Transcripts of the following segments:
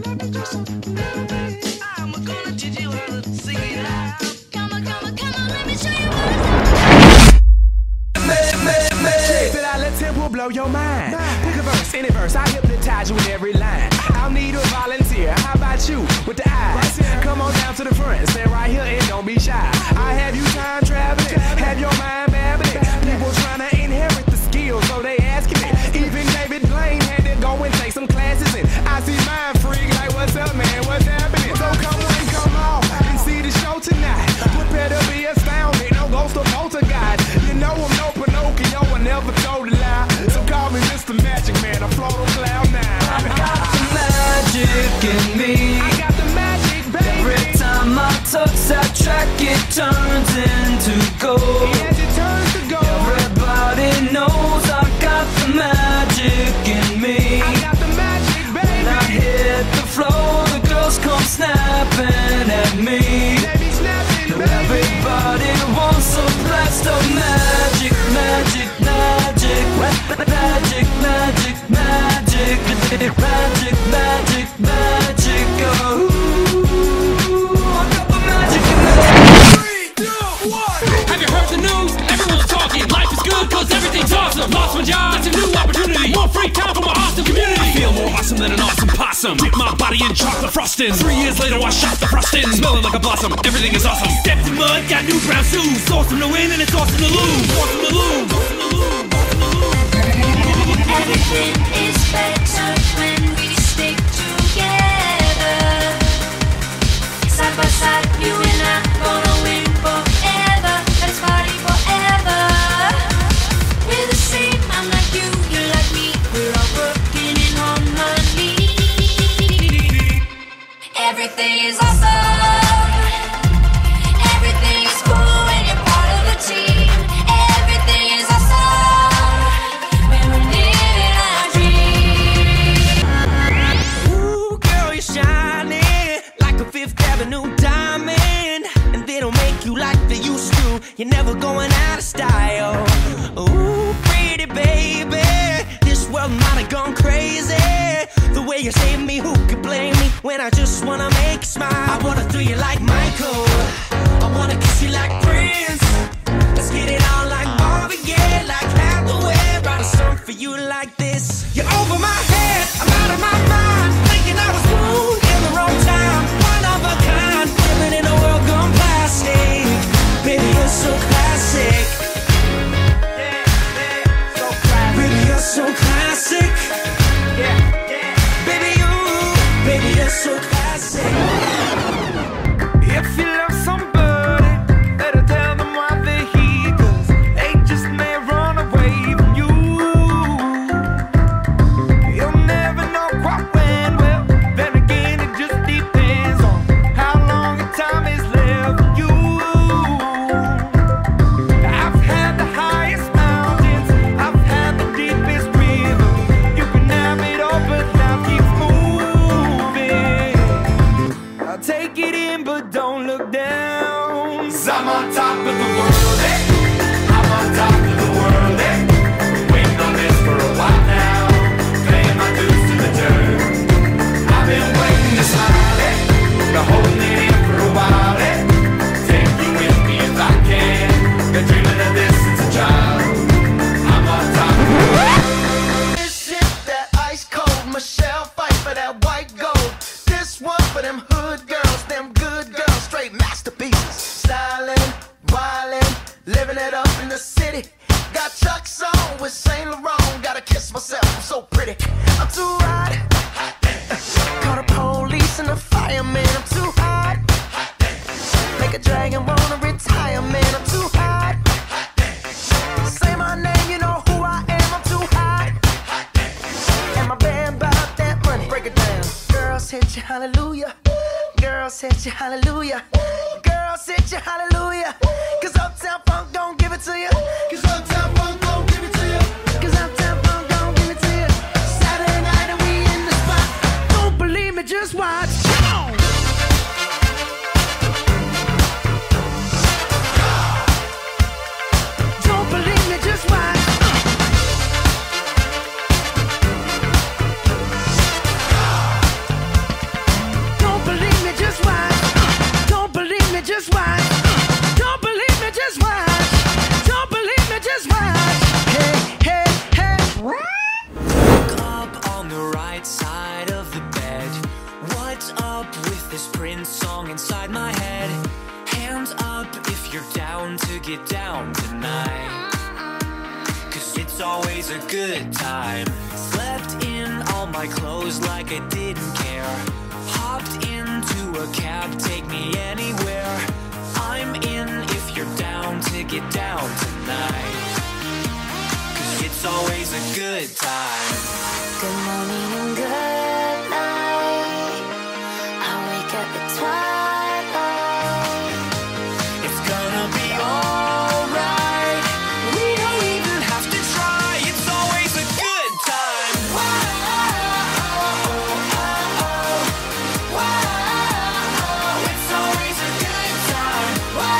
gonna teach you how to sing it out. Come on, let me show you Feel I let tempo blow your mind. Pick a verse, any verse, I hypnotize you in every line. I'll need a volunteer. How about you with the eyes? Come on down to the front, stand right here and don't be shy. I have you time traveling, have your mind babbling. People trying to inherit the skills, so they asking it. Even David Blaine had to go and take some classes in. I see mind freak like, what's up, man? What's happening? So come on, come on and see the show tonight. Prepare to be astounded, no ghost or poltergeist. You know I'm no Pinocchio, I never told a lie. So call me Mr. Magic Man, I float on cloud nine. I got the magic in me. I got the magic, baby. Every time I touch that track, it turns into gold. Yes, it turns to gold. Everybody knows I got the magic in me. I got the magic, baby. When I hit the floor, the girls come snapping at me. They be snapping, baby. Everybody wants a blast of magic, magic, magic, magic, magic, magic, magic, magic, magic. Oh, I got the magic in me. 3, 2, 1. Have you heard the news? Everyone's talking. Life is good cause everything's awesome. Lost my job, that's a new opportunity. More free time for my awesome community. I feel more awesome than an awesome possum. Dip my body in chocolate frosting. 3 years later I shot the frosting. Smelling like a blossom, everything is awesome. Stepped in mud, got new brown shoes. It's awesome to win and it's awesome to lose. Awesome to lose. Everything is better when we stick together. Side by side, you and I gonna win forever. Let's party forever. We're the same, I'm like you, you're like me. We're all working in harmony. Everything is awesome. Everything is cool when you're part of the team. Everything is awesome when we're living our dream. Ooh, girl, you're shining like a Fifth Avenue diamond, and they don't make you like they used to. You're never going out of style. Ooh, pretty baby, this world might have gone crazy. The way you save me, who could blame me when I just wanna make you smile? I wanna throw you like Michael, I wanna kiss you like Prince. Let's get it on like Marvin Gaye, like Hathaway. Write a song for you like this. You're over my head, I'm out of my mind, thinking I was wrong in the wrong time. One of a kind, living in a world gone plastic. Baby, you're so classic. Baby, you're so classic. Baby, you're so classic. If you love somebody, better tell them why they're here, 'cause they just may run away from you. You'll never know quite when, well, then again it just depends on how long the time is left for you. I've had the highest mountains, I've had the deepest river. You can have it all, but now keep moving. I'll take it in, but don't look down. 'Cause I'm on top of the world, eh? I'm on top of the world, eh? Waiting on this for a while now, paying my dues to the dirt. I've been waiting to smile, eh? Been holding it in for a while, eh? Take you with me if I can. Been dreaming of this since a child. I'm on top of the world. This shit, that ice cold Michelle fight for that white gold. This one for them hood girls, them good girls, straight masterpieces. Styling, wildin', living it up in the city. Got Chuck's on with Saint Laurent. Gotta kiss myself, I'm so pretty. I'm too hot. Call the police and the fireman. I'm too hot. Make a dragon wanna retire, man. I'm too hot. Say my name, you know who I am. I'm too hot. And my band bought that money. Break it down. Girls hit you, hallelujah. Girls hit you, hallelujah. Girls hit you, hallelujah. 'Cause Uptown Funk don't give it to you. 'Cause Uptown Funk don't give it to you. 'Cause Uptown Funk don't give it to you. Saturday night and we in the spot. Don't believe me, just watch. Come on. Don't believe me, just watch. this Prince song inside my head. Hands up if you're down to get down tonight. Cause it's always a good time. Slept in all my clothes like I didn't care. Hopped into a cab, take me anywhere. I'm in if you're down to get down tonight. Cause it's always a good time. Good morning and good night. I wake up at twilight. It's gonna be alright. We don't even have to try. It's always a good time. It's always a good time.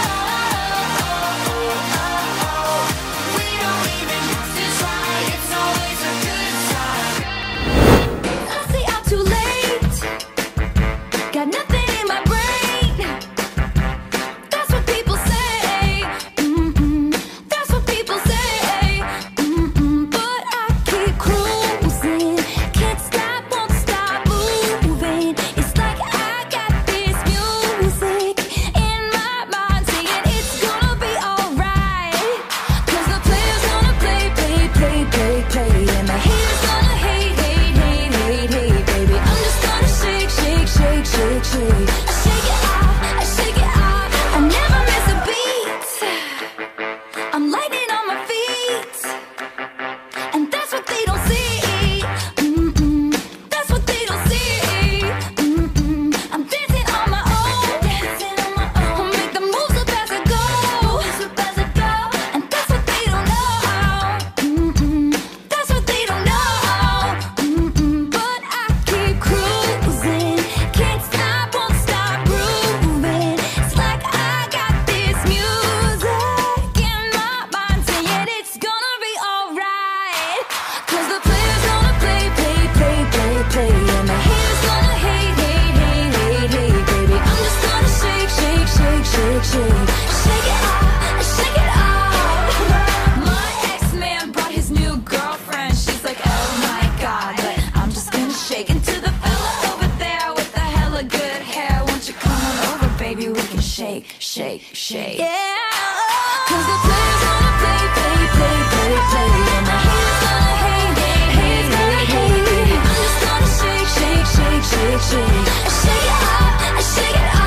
We don't even have to try. It's always a good time. I say I'm too late. Got nothing in my brain. That's what people say. That's what people say. But I keep cruising. Can't stop, won't stop moving. It's like I got this music in my mind saying it's gonna be alright. Cause the player's gonna play. And the haters gonna hate, baby. I'm just gonna shake. I shake it off. I never miss a beat. I'm lightning on my feet. And that's what they don't see. That's what they don't see. I'm dancing on my own. I'll make the moves up as I go. And that's what they don't know. That's what they don't know. But I keep cruising. Can't stop, won't stop grooving. It's like I got this music in my mind saying it's gonna be alright. Cause the player's gonna play. And the haters gonna hate, baby. I'm just gonna shake. Shake it off. My ex-man brought his new girlfriend. She's like, oh my god. But I'm just gonna shake into the fella over there with the hella good hair. Won't you come on over, baby? We can shake. Yeah. Cause the player's gonna play. And the haters gonna hate, baby. I'm just gonna shake. I shake it off.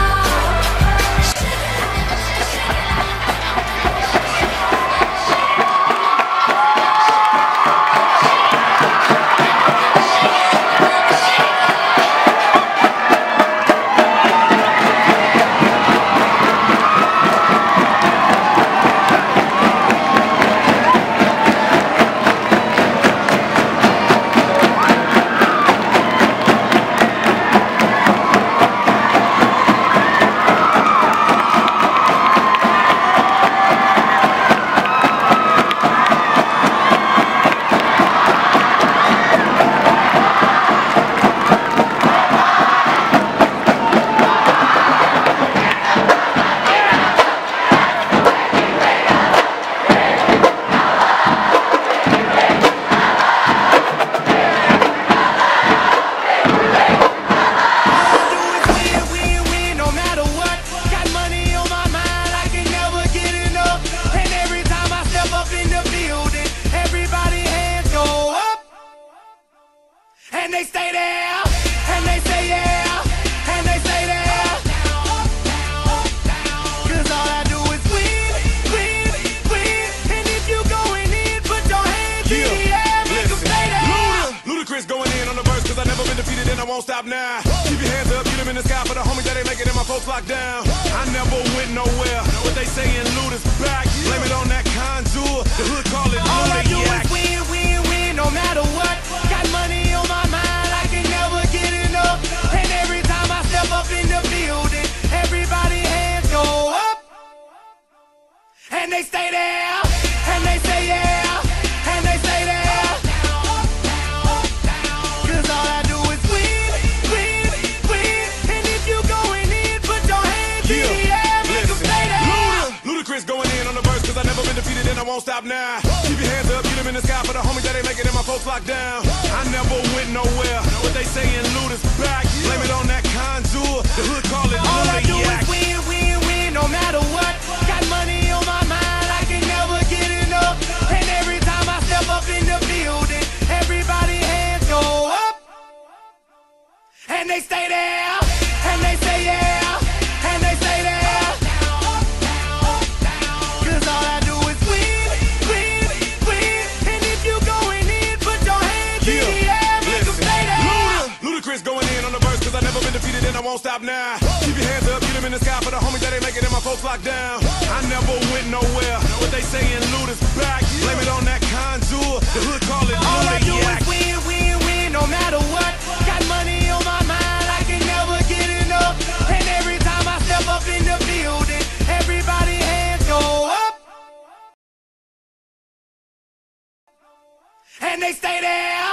And they stay there, and they say yeah, and they stay there. Cause all I do is win. And if you going in, put your hands in the air, make them stay there. Ludacris going in on the verse, cause I never been defeated and I won't stop now. Keep your hands up, get them in the sky for the homies that ain't making it, my folks locked down. I never went nowhere, what they saying Luda's back. Blame it on that contour, the hood call it All I do Ludac. is win, no matter what. Got money on my mind, I can never get enough. And every time I step up in the building, everybody hands go up. And they stay there, and they say yeah, and they stay there. Cause all I do is win. And if you going in, put your hands in the air, make them stay there. Ludacris going in on the verse, cause I never been defeated and I won't stop now. Keep your hands up, get them in the sky for the homies that ain't making it, my folks locked down. I never went nowhere, what they saying Luda's back. Blame it on that contour, the hood stay there, and they say yeah, and they say there. Cause all I do is win, win, win. And if you going in, put your hands in the air, make them stay there. Ludacris going in on the verse, cause I never been defeated and I won't stop now. Keep your hands up, get them in the sky for the homies that ain't making it, my folks locked down. I never went nowhere, but they saying Luda's back. Blame it on that contour, the hood call it All I do Luda-yak. is win, win, win, no matter what. Got money on my mind, I can never get enough. And every time I step up in the building, everybody hands go up. And they stay there.